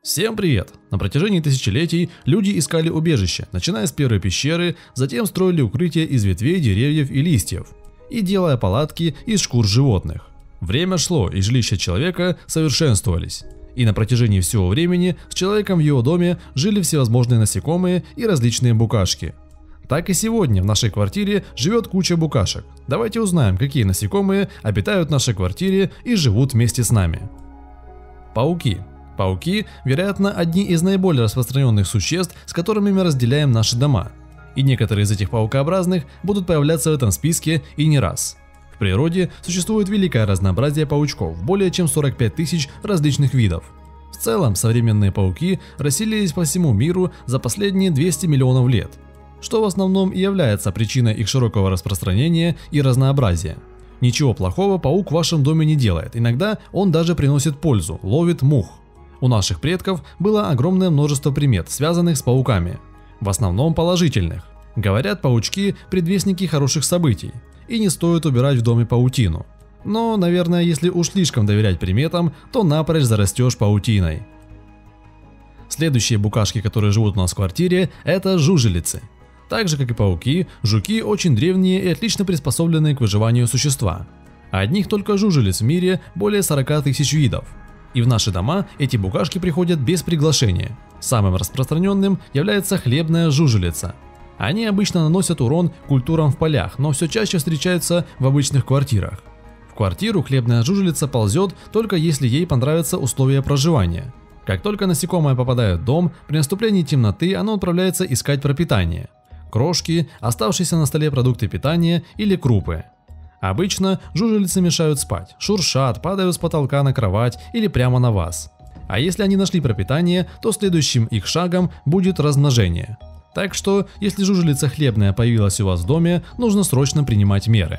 Всем привет! На протяжении тысячелетий люди искали убежище, начиная с первой пещеры, затем строили укрытия из ветвей, деревьев и листьев, и делая палатки из шкур животных. Время шло, и жилища человека совершенствовались. И на протяжении всего времени с человеком в его доме жили всевозможные насекомые и различные букашки. Так и сегодня в нашей квартире живет куча букашек. Давайте узнаем, какие насекомые обитают в нашей квартире и живут вместе с нами. Пауки. Пауки, вероятно, одни из наиболее распространенных существ, с которыми мы разделяем наши дома. И некоторые из этих паукообразных будут появляться в этом списке и не раз. В природе существует великое разнообразие паучков, более чем 45 тысяч различных видов. В целом, современные пауки расселились по всему миру за последние 200 миллионов лет, что в основном и является причиной их широкого распространения и разнообразия. Ничего плохого паук в вашем доме не делает, иногда он даже приносит пользу, ловит мух. У наших предков было огромное множество примет, связанных с пауками, в основном положительных. Говорят, паучки – предвестники хороших событий, и не стоит убирать в доме паутину. Но, наверное, если уж слишком доверять приметам, то напрочь зарастешь паутиной. Следующие букашки, которые живут у нас в квартире – это жужелицы. Так же, как и пауки, жуки очень древние и отлично приспособленные к выживанию существа. Одних только жужелиц в мире более 40 тысяч видов. И в наши дома эти букашки приходят без приглашения. Самым распространенным является хлебная жужелица. Они обычно наносят урон культурам в полях, но все чаще встречаются в обычных квартирах. В квартиру хлебная жужелица ползет только если ей понравятся условия проживания. Как только насекомое попадает в дом, при наступлении темноты оно отправляется искать пропитание. Крошки, оставшиеся на столе продукты питания или крупы. Обычно жужелицы мешают спать, шуршат, падают с потолка на кровать или прямо на вас. А если они нашли пропитание, то следующим их шагом будет размножение. Так что, если жужелица хлебная появилась у вас в доме, нужно срочно принимать меры.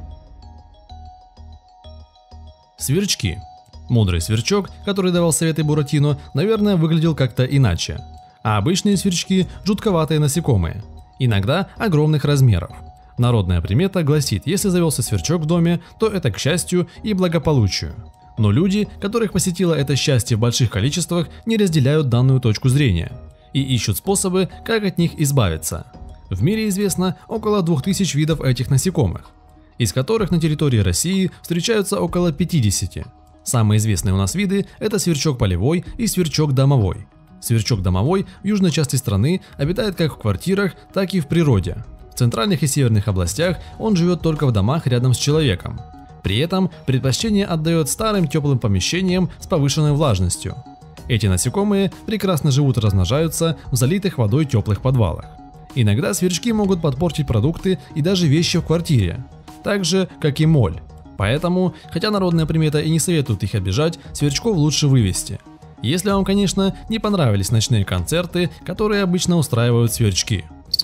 Сверчки. Мудрый сверчок, который давал советы Буратино, наверное, выглядел как-то иначе. А обычные сверчки – жутковатые насекомые, иногда огромных размеров. Народная примета гласит, если завелся сверчок в доме, то это к счастью и благополучию. Но люди, которых посетило это счастье в больших количествах, не разделяют данную точку зрения и ищут способы, как от них избавиться. В мире известно около 2000 видов этих насекомых, из которых на территории России встречаются около 50. Самые известные у нас виды – это сверчок полевой и сверчок домовой. Сверчок домовой в южной части страны обитает как в квартирах, так и в природе. В центральных и северных областях он живет только в домах рядом с человеком. При этом предпочтение отдает старым теплым помещениям с повышенной влажностью. Эти насекомые прекрасно живут и размножаются в залитых водой теплых подвалах. Иногда сверчки могут подпортить продукты и даже вещи в квартире, так же как и моль. Поэтому, хотя народная примета и не советует их обижать, сверчков лучше вывести. Если вам, конечно, не понравились ночные концерты, которые обычно устраивают сверчки.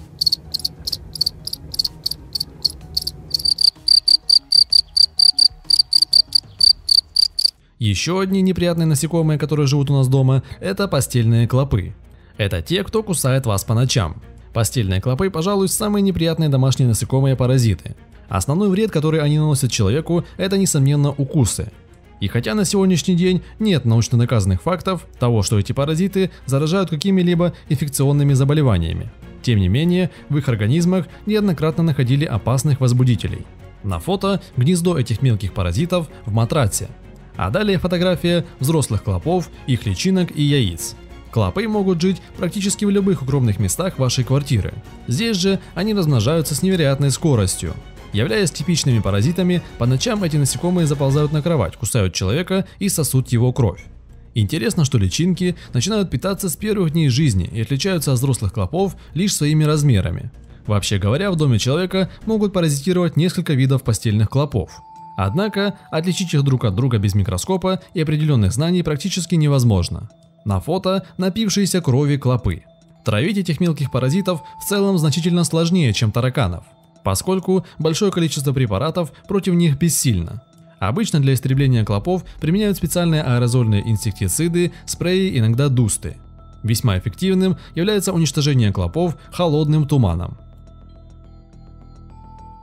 Еще одни неприятные насекомые, которые живут у нас дома, это постельные клопы. Это те, кто кусает вас по ночам. Постельные клопы, пожалуй, самые неприятные домашние насекомые-паразиты. Основной вред, который они наносят человеку, это несомненно укусы. И хотя на сегодняшний день нет научно доказанных фактов того, что эти паразиты заражают какими-либо инфекционными заболеваниями, тем не менее в их организмах неоднократно находили опасных возбудителей. На фото гнездо этих мелких паразитов в матраце. А далее фотография взрослых клопов, их личинок и яиц. Клопы могут жить практически в любых укромных местах вашей квартиры. Здесь же они размножаются с невероятной скоростью. Являясь типичными паразитами, по ночам эти насекомые заползают на кровать, кусают человека и сосут его кровь. Интересно, что личинки начинают питаться с первых дней жизни и отличаются от взрослых клопов лишь своими размерами. Вообще говоря, в доме человека могут паразитировать несколько видов постельных клопов. Однако, отличить их друг от друга без микроскопа и определенных знаний практически невозможно. На фото напившиеся крови клопы. Травить этих мелких паразитов в целом значительно сложнее, чем тараканов, поскольку большое количество препаратов против них бессильно. Обычно для истребления клопов применяют специальные аэрозольные инсектициды, спреи, иногда дусты. Весьма эффективным является уничтожение клопов холодным туманом.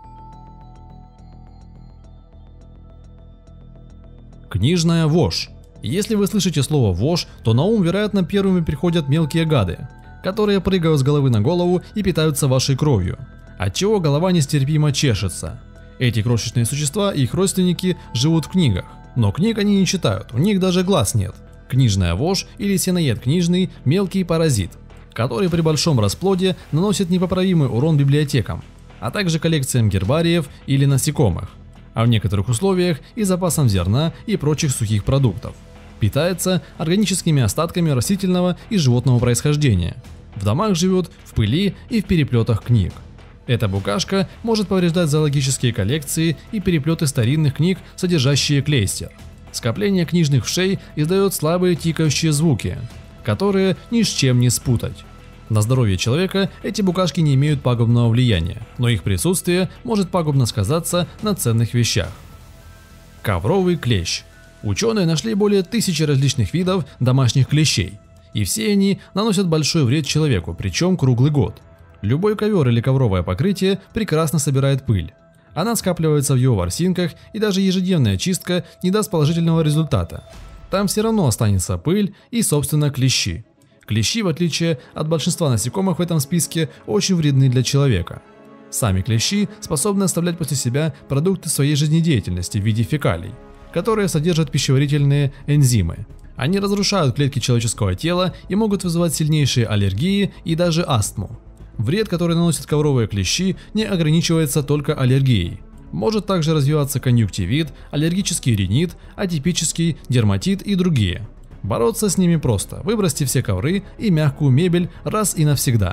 Книжная вошь. Если вы слышите слово «вошь», то на ум, вероятно, первыми приходят мелкие гады, которые прыгают с головы на голову и питаются вашей кровью, отчего голова нестерпимо чешется. Эти крошечные существа и их родственники живут в книгах, но книг они не читают, у них даже глаз нет. Книжная вошь или сеноед книжный – мелкий паразит, который при большом расплоде наносит непоправимый урон библиотекам, а также коллекциям гербариев или насекомых, а в некоторых условиях и запасам зерна и прочих сухих продуктов. Питается органическими остатками растительного и животного происхождения. В домах живет в пыли и в переплетах книг. Эта букашка может повреждать зоологические коллекции и переплеты старинных книг, содержащие клейстер. Скопление книжных вшей издает слабые тикающие звуки, которые ни с чем не спутать. На здоровье человека эти букашки не имеют пагубного влияния, но их присутствие может пагубно сказаться на ценных вещах. Ковровый клещ. Ученые нашли более 1000 различных видов домашних клещей, и все они наносят большой вред человеку, причем круглый год. Любой ковер или ковровое покрытие прекрасно собирает пыль. Она скапливается в его ворсинках, и даже ежедневная чистка не даст положительного результата. Там все равно останется пыль и, собственно, клещи. Клещи, в отличие от большинства насекомых в этом списке, очень вредны для человека. Сами клещи способны оставлять после себя продукты своей жизнедеятельности в виде фекалий, которые содержат пищеварительные энзимы. Они разрушают клетки человеческого тела и могут вызывать сильнейшие аллергии и даже астму. Вред, который наносят ковровые клещи, не ограничивается только аллергией. Может также развиваться конъюнктивит, аллергический ринит, атипический дерматит и другие. Бороться с ними просто: выбросьте все ковры и мягкую мебель раз и навсегда.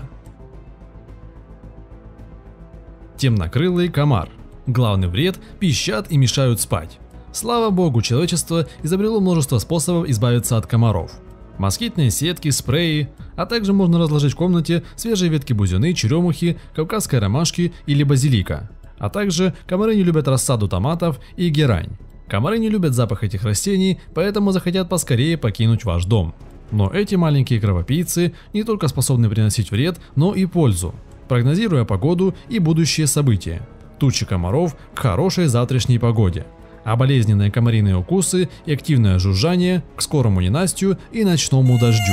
Темнокрылый комар. Главный вред – пищат и мешают спать. Слава богу, человечество изобрело множество способов избавиться от комаров. Москитные сетки, спреи, а также можно разложить в комнате свежие ветки бузины, черемухи, кавказской ромашки или базилика. А также комары не любят рассаду томатов и герань. Комары не любят запах этих растений, поэтому захотят поскорее покинуть ваш дом. Но эти маленькие кровопийцы не только способны приносить вред, но и пользу, прогнозируя погоду и будущие события. Тучи комаров к хорошей завтрашней погоде, а болезненные комариные укусы и активное жужжание к скорому ненастью и ночному дождю.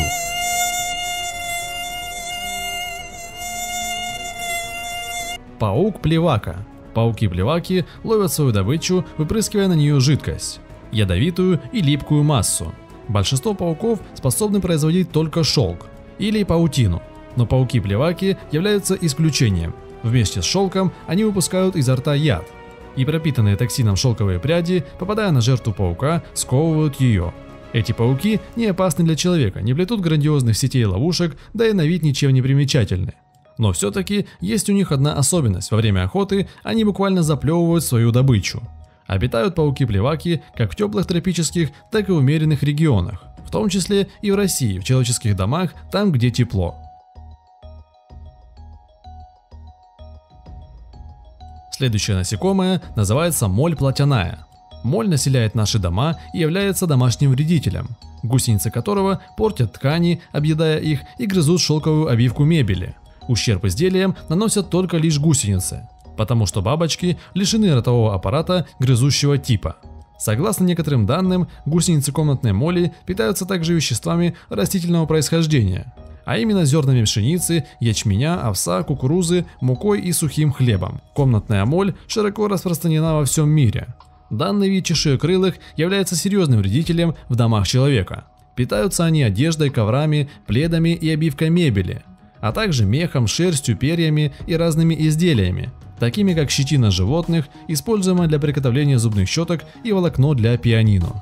Паук-плевака. Пауки-плеваки ловят свою добычу, выпрыскивая на нее жидкость, ядовитую и липкую массу. Большинство пауков способны производить только шелк или паутину, но пауки-плеваки являются исключением. Вместе с шелком они выпускают изо рта яд, и пропитанные токсином шелковые пряди, попадая на жертву паука, сковывают ее. Эти пауки не опасны для человека, не плетут грандиозных сетей и ловушек, да и на вид ничем не примечательны. Но все-таки есть у них одна особенность: во время охоты они буквально заплевывают свою добычу. Обитают пауки-плеваки как в теплых тропических, так и умеренных регионах, в том числе и в России, в человеческих домах, там где тепло. Следующее насекомое называется моль плотяная. Моль населяет наши дома и является домашним вредителем, гусеницы которого портят ткани, объедая их, и грызут шелковую обивку мебели. Ущерб изделиям наносят только лишь гусеницы, потому что бабочки лишены ротового аппарата грызущего типа. Согласно некоторым данным, гусеницы комнатной моли питаются также веществами растительного происхождения, а именно зернами пшеницы, ячменя, овса, кукурузы, мукой и сухим хлебом. Комнатная моль широко распространена во всем мире. Данный вид чешуекрылых является серьезным вредителем в домах человека. Питаются они одеждой, коврами, пледами и обивкой мебели, а также мехом, шерстью, перьями и разными изделиями, такими как щетина животных, используемая для приготовления зубных щеток, и волокно для пианино.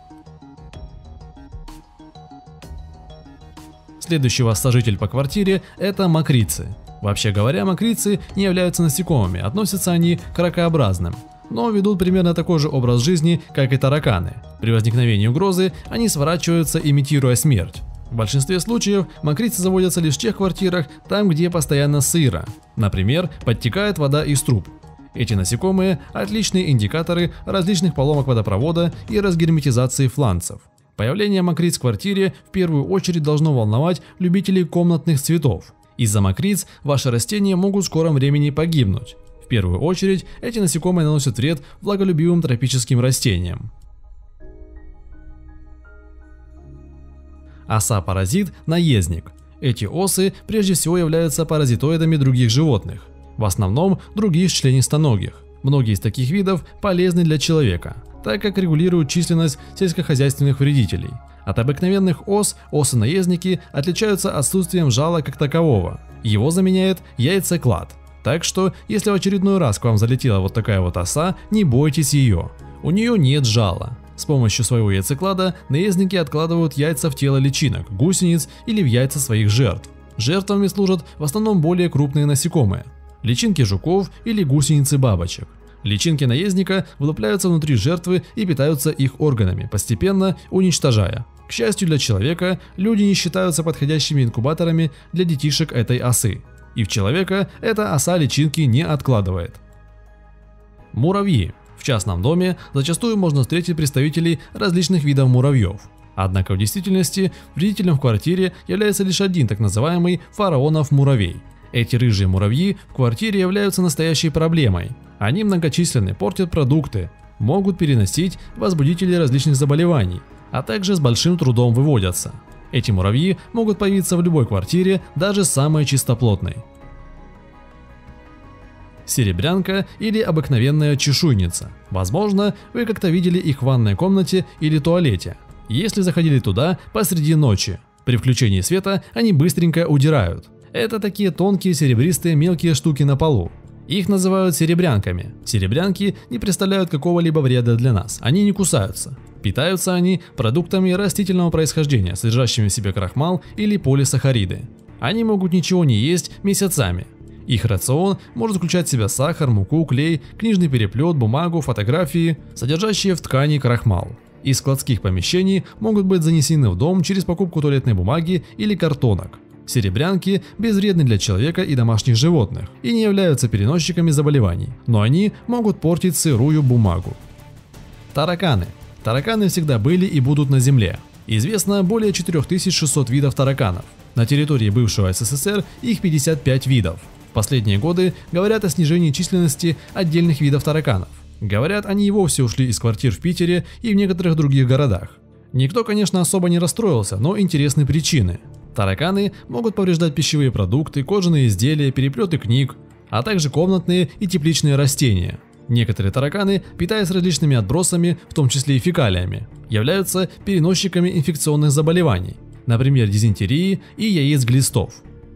Следующий ваш сожитель по квартире – это мокрицы. Вообще говоря, мокрицы не являются насекомыми, относятся они к ракообразным, но ведут примерно такой же образ жизни, как и тараканы. При возникновении угрозы они сворачиваются, имитируя смерть. В большинстве случаев мокрицы заводятся лишь в тех квартирах, там где постоянно сыро, например, подтекает вода из труб. Эти насекомые – отличные индикаторы различных поломок водопровода и разгерметизации фланцев. Появление мокриц в квартире в первую очередь должно волновать любителей комнатных цветов. Из-за мокриц ваши растения могут в скором времени погибнуть. В первую очередь эти насекомые наносят вред влаголюбивым тропическим растениям. Оса-паразит – наездник. Эти осы прежде всего являются паразитоидами других животных, в основном других членистоногих. Многие из таких видов полезны для человека, так как регулируют численность сельскохозяйственных вредителей. От обыкновенных ос осы-наездники отличаются отсутствием жала как такового. Его заменяет яйцеклад. Так что, если в очередной раз к вам залетела вот такая вот оса, не бойтесь ее. У нее нет жала. С помощью своего яйцеклада наездники откладывают яйца в тело личинок, гусениц или в яйца своих жертв. Жертвами служат в основном более крупные насекомые – личинки жуков или гусеницы бабочек. Личинки наездника вылупляются внутри жертвы и питаются их органами, постепенно уничтожая. К счастью для человека, люди не считаются подходящими инкубаторами для детишек этой осы. И в человека эта оса личинки не откладывает. Муравьи. В частном доме зачастую можно встретить представителей различных видов муравьев. Однако в действительности вредителем в квартире является лишь один так называемый фараонов муравей. Эти рыжие муравьи в квартире являются настоящей проблемой. Они многочисленны, портят продукты, могут переносить возбудители различных заболеваний, а также с большим трудом выводятся. Эти муравьи могут появиться в любой квартире, даже самой чистоплотной. Серебрянка или обыкновенная чешуйница. Возможно, вы как-то видели их в ванной комнате или туалете. Если заходили туда посреди ночи, при включении света они быстренько удирают. Это такие тонкие серебристые мелкие штуки на полу. Их называют серебрянками. Серебрянки не представляют какого-либо вреда для нас, они не кусаются. Питаются они продуктами растительного происхождения, содержащими в себе крахмал или полисахариды. Они могут ничего не есть месяцами. Их рацион может включать в себя сахар, муку, клей, книжный переплет, бумагу, фотографии, содержащие в ткани крахмал. Из складских помещений могут быть занесены в дом через покупку туалетной бумаги или картонок. Серебрянки безвредны для человека и домашних животных и не являются переносчиками заболеваний, но они могут портить сырую бумагу. Тараканы. Тараканы всегда были и будут на Земле. Известно более 4600 видов тараканов. На территории бывшего СССР их 55 видов. В последние годы говорят о снижении численности отдельных видов тараканов. Говорят, они и вовсе ушли из квартир в Питере и в некоторых других городах. Никто, конечно, особо не расстроился, но интересны причины. Тараканы могут повреждать пищевые продукты, кожаные изделия, переплеты книг, а также комнатные и тепличные растения. Некоторые тараканы, питаясь различными отбросами, в том числе и фекалиями, являются переносчиками инфекционных заболеваний, например, дизентерии и яиц-глистов.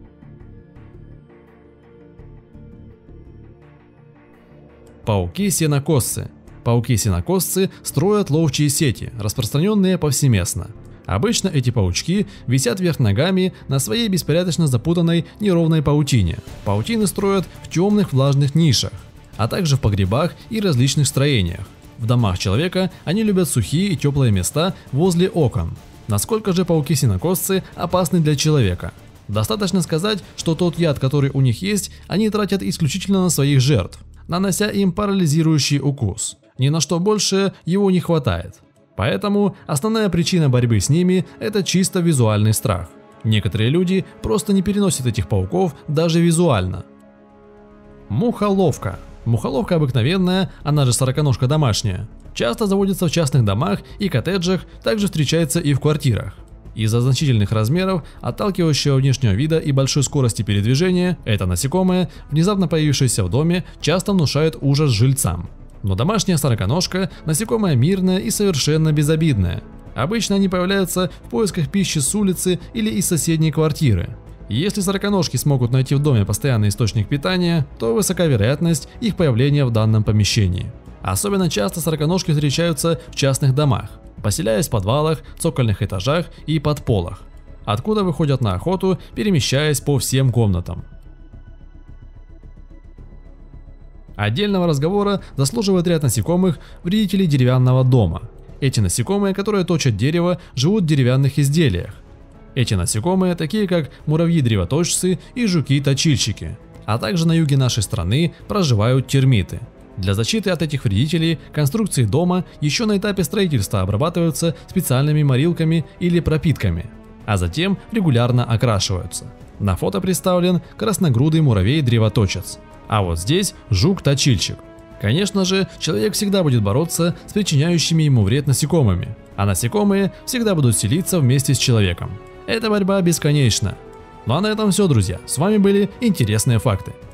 Пауки-сенокосцы. Пауки-сенокосцы строят ловчие сети, распространенные повсеместно. Обычно эти паучки висят вверх ногами на своей беспорядочно запутанной неровной паутине. Паутины строят в темных влажных нишах, а также в погребах и различных строениях. В домах человека они любят сухие и теплые места возле окон. Насколько же пауки-сенокосцы опасны для человека? Достаточно сказать, что тот яд, который у них есть, они тратят исключительно на своих жертв, нанося им парализирующий укус. Ни на что больше его не хватает. Поэтому основная причина борьбы с ними – это чисто визуальный страх. Некоторые люди просто не переносят этих пауков даже визуально. Мухоловка. Мухоловка обыкновенная, она же сороконожка домашняя, часто заводится в частных домах и коттеджах, также встречается и в квартирах. Из-за значительных размеров, отталкивающего внешнего вида и большой скорости передвижения, это насекомое, внезапно появившееся в доме, часто внушает ужас жильцам. Но домашняя сороконожка – насекомое мирное и совершенно безобидное. Обычно они появляются в поисках пищи с улицы или из соседней квартиры. Если сороконожки смогут найти в доме постоянный источник питания, то высока вероятность их появления в данном помещении. Особенно часто сороконожки встречаются в частных домах, поселяясь в подвалах, цокольных этажах и подполах, откуда выходят на охоту, перемещаясь по всем комнатам. Отдельного разговора заслуживает ряд насекомых, вредителей деревянного дома. Эти насекомые, которые точат дерево, живут в деревянных изделиях. Эти насекомые, такие как муравьи-древоточцы и жуки-точильщики, а также на юге нашей страны проживают термиты. Для защиты от этих вредителей конструкции дома еще на этапе строительства обрабатываются специальными морилками или пропитками, а затем регулярно окрашиваются. На фото представлен красногрудый муравей-древоточец. А вот здесь жук-точильщик. Конечно же, человек всегда будет бороться с причиняющими ему вред насекомыми. а насекомые всегда будут селиться вместе с человеком. Эта борьба бесконечна. Ну а на этом все, друзья. С вами были интересные факты.